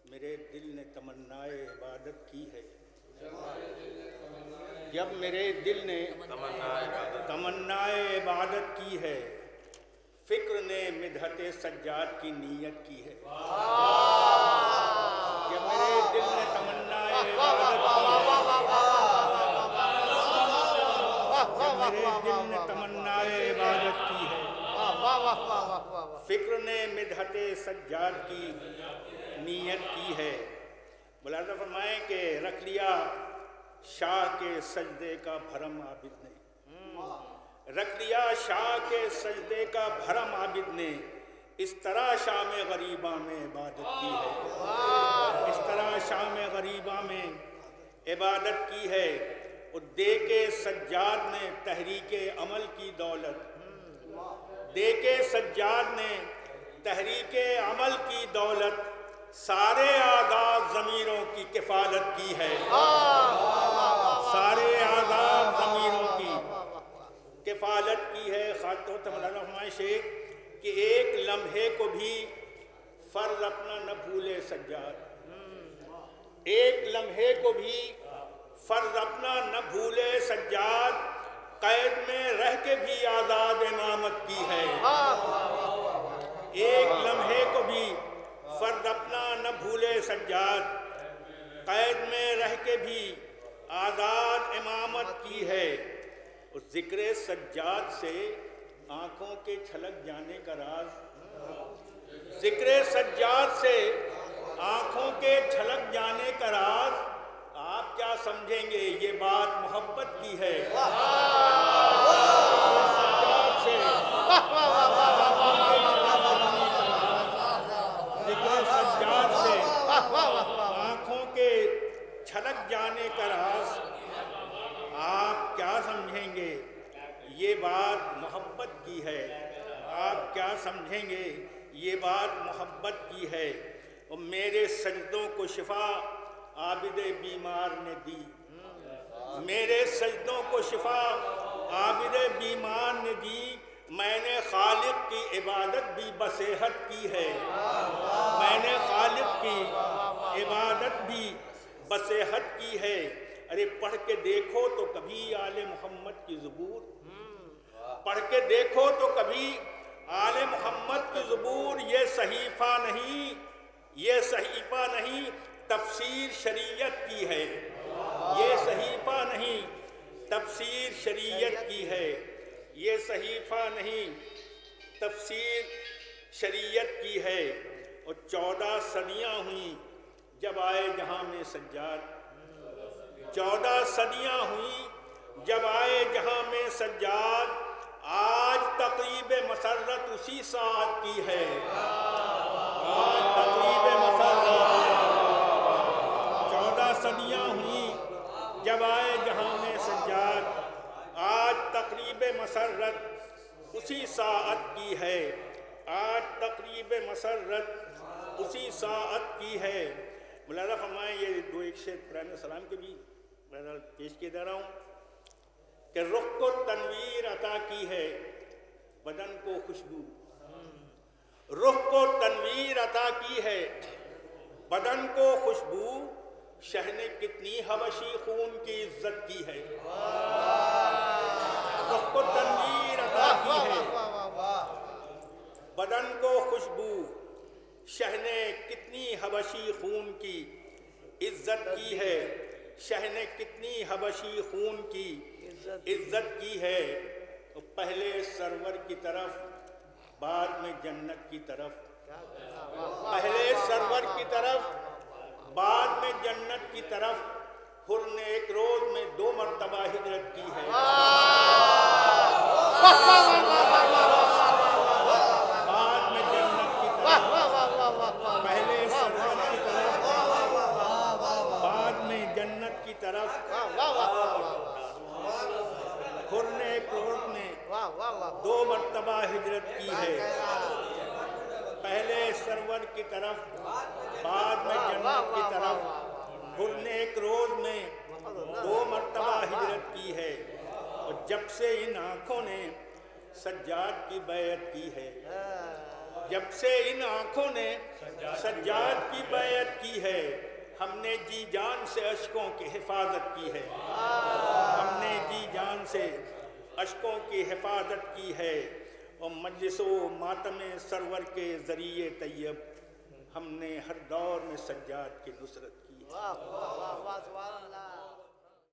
میرے دل نے تمنائے عبادت کی ہے، جب میرے دل نے تمنائے عبادت کی ہے، فکر نے مدحت سجاد کی نیت کی ہے۔ جب میرے دل نے تمنائے عبادت کی ہے، جب میرے دل نے تمنائے عبادت کی ہے، فکر نے مدحت سجاد کی نیت کی ہے۔ ملاحظہ فرمائیں کہ رکھ لیا شاہ کے سجدے کا بھرم عابد نے، رکھ لیا شاہ کے سجدے کا بھرم عابد نے، اس طرح شام غریباں میں عبادت کی ہے، اس طرح شام غریباں میں عبادت کی ہے۔ اور دے کے سجاد نے تحریک عمل کی دولت، دے کے سجاد نے تحریک عمل کی دولت، سارے آزاد ضمیروں کی کفالت کی ہے، سارے آزاد ضمیروں کی کفالت کی ہے۔ خاطر مولانا فرمائے شیخ کہ ایک لمحے کو بھی فرض اپنا نہ بھولے سجاد، ایک لمحے کو بھی فرض اپنا نہ بھولے سجاد، قید میں رہ کے بھی آزاد امامت کی ہے، ایک لمحے کو بھی فرض اپنا نہ بھولے سجاد، قید میں رہ کے بھی آزاد امامت کی ہے۔ اور ذکر سجاد سے آنکھوں کے چھلک جانے کا راز، ذکر سجاد سے آنکھوں کے چھلک جانے کا راز، آپ کیا سمجھیں گے یہ بات محبت کی ہے۔ ذکر سجاد سے آنکھوں کے چھلک جانے کا راز، آپ کیا سمجھیں گے یہ بات محبت کی ہے، آپ کیا سمجھیں گے یہ بات محبت کی ہے۔ اور میرے سجدوں کو شفا عابد بیمار نے دی، میرے سجدوں کو شفا عابد بیمار نے دی، میں نے خالق کی عبادت بھی بصیحت کی ہے، میں نے خالق کی عبادت بھی بصیحت کی ہے۔ ارے پڑھ کے دیکھو تو کبھی آل محمد کی زبور، پڑھ کے دیکھو تو کبھی آل محمد کی زبور، یہ صحیفہ نہیں، یہ صحیفہ نہیں تفسیر شریعت کی ہے، یہ صحیفہ نہیں تفسیر شریعت کی ہے، یہ صحیفہ نہیں تفسیر شریعت کی ہے۔ اور 14 صدیاں ہوئیں جب آئے جہاں میں سجاد، 14 صدیاں ہوئیں جب آئے جہاں میں سجاد، آج تقریب مسرت اسی ساعت کی ہے، آج تقریب مسرت 14 صدیاں ہوئیں جب آئے جہاں میں سجاد، آج تقریب مسرت اسی ساعت کی ہے، آج تقریب مسرت اسی ساعت کی ہے۔ مولانا فرمائیں یہ دو ایک شعر قرآن سلام کے بھی بہرحال پیش کیے جا رہا ہوں کہ رخ کو تنویر عطا کی ہے بدن کو خوشبو، رخ کو تنویر عطا کی ہے بدن کو خوشبو، شہ نے کتنی حبشی خون کی عزت کی ہے، رخ کو تنویر عطا کی ہے بدن کو خوشبو، شہ نے کتنی حبشی خون کی عزت کی ہے، شہ نے کتنی حبشی خون کی عزت کی ہے۔ تو پہلے سرور کی طرف بعد میں جنت کی طرف، پہلے سرور کی طرف بعد میں جنت کی طرف، حر نے ایک روز میں 2 مرتبہ ہجرت کی ہے، بعد میں جنت کی طرف، پہلے سرور کی طرف بعد میں جنت کی طرف، حر نے ایک روز میں 2 مرتبہ ہجرت کی ہے، پہلے سرور کی طرف بعد میں جنت کی طرف، حر نے ایک روز میں 2 مرتبہ ہجرت کی ہے۔ اور جب سے ان آنکھوں نے سجاد کی بیعت کی ہے، جب سے ان آنکھوں نے سجاد کی بیعت کی ہے، ہم نے جی جان سے اشکوں کی حفاظت کی ہے، ہم نے جی جان سے اشکوں کی حفاظت کی ہے، اور مجلس و ماتم سرور کے ذریعے طیب ہم نے ہر دور میں سجاد کی نصرت کی ہے۔